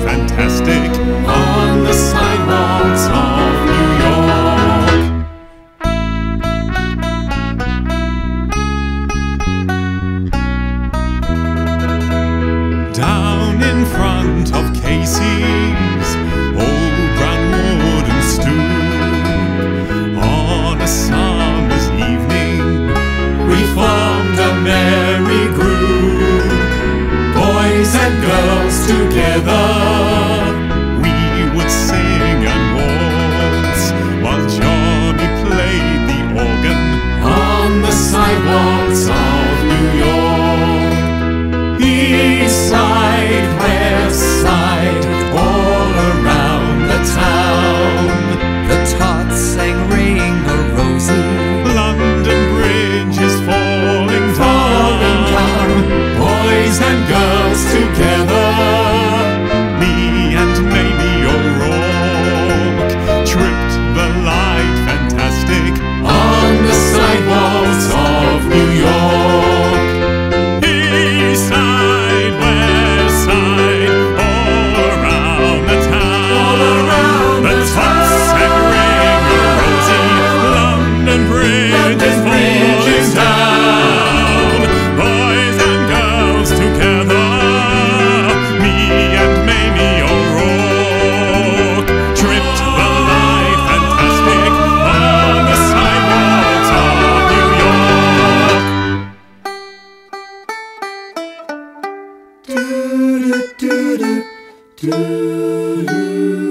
fantastic on the sidewalks of New York. Down in front of Casey's old brown wooden stoop, on a summer's evening, we formed a merry group. Boys and girls together, we would sing and waltz while Johnny played the organ on the sidewalks of New York. East side, west side, all around the town, the tots sang Ring a Rosie. London Bridge is falling down. Boys and girls together, me and maybe O'Rourke, tripped the light fantastic on the sidewalks of New York. East side, west side, all around the town, all around the tots sang Ring a Rosie. London Bridge is falling down. Boys and girls together, me and Mamie O'Rourke, tripped the light fantastic on the sidewalks of New York. Do do do do do do.